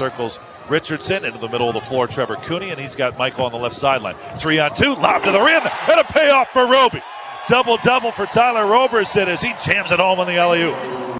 Circles Richardson into the middle of the floor, Trevor Cooney, and he's got Michael on the left sideline. 3-on-2, lob to the rim, and a payoff for Roby. Double-double for Tyler Roberson as he jams it home on the alley-oop.